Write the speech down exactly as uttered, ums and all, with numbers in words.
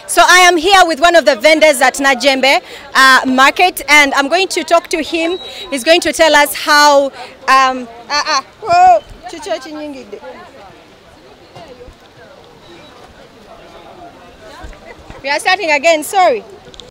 So I am here with one of the vendors at NAJJEMBE uh, market, and I'm going to talk to him. He's going to tell us how... Um, uh, uh, whoa, we are starting again, sorry.